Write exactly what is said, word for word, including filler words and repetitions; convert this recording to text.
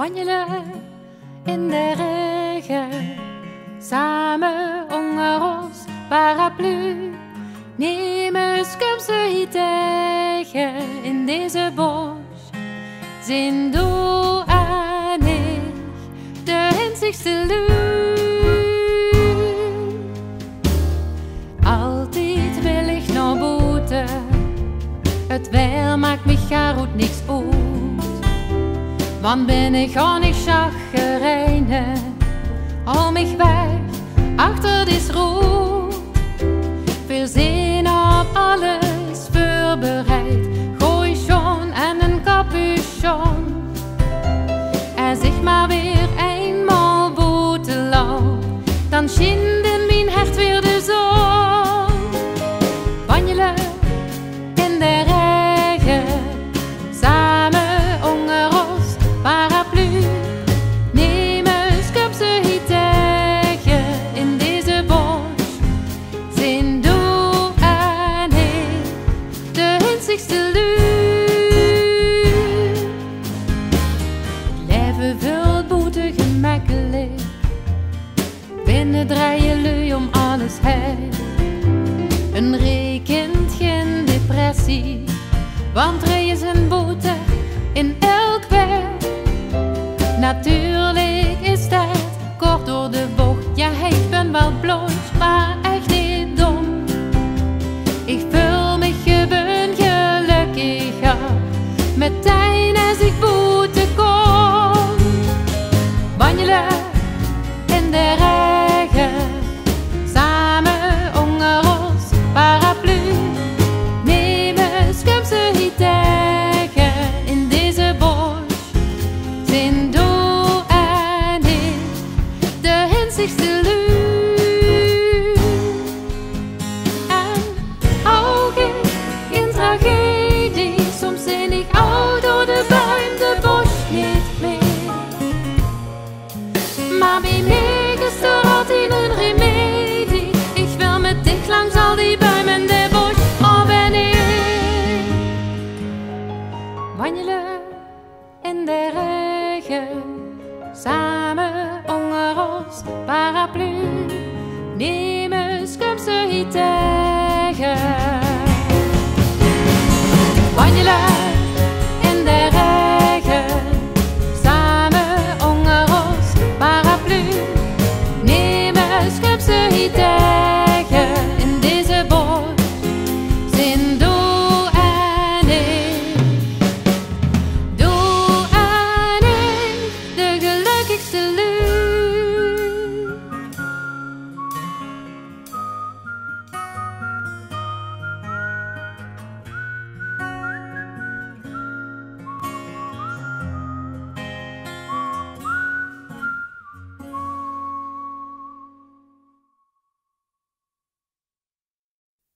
wandelen in de regen, samen onder ons paraplu. Nemen skumse hier tegen in deze bos. Zijn doel en ik, de einzigste lui. Altijd wil ik naar buiten, het weer maakt mich gar goed niks uit. Want ben ik al niet chagrijnig, al mich weg achter dit roet. Veel zin op alles voorbereid, gooi schon en een capuchon. En zeg maar weer eenmaal buiten loop, dan schijnt in mijn hart weer de zon. Wandelen in de regen, samen onder ons paraplu. Nemen skumse hier tegen in deze bos. Zijn doel en ik, de einzigste lui. Leven veel boete gemakkelijk, binnen draaien lui om alles heen. Een rekent geen depressie, want er is een boete in elk werk. Natuurlijk is dat kort door de bocht, ja ik ben wel blond, maar echt niet dom. Ik voel me gewoon gelukkiger, meteen als ik boete kom. Wandelen in de regen, samen onder ons paraplu. Nemen skumse hier tegen in deze bos. Zijn doel en ik, de einzigste lui. En ook ik in tragedie, soms zin ik oud door de buim, de bos niet meer. Maar bij mij is er altijd een remedie. Ik wil met dicht langs al die buimen en de bos. Oh, ben ik wandelen in de regen, samen onder ons paraplu. Nemen skumse hier tegen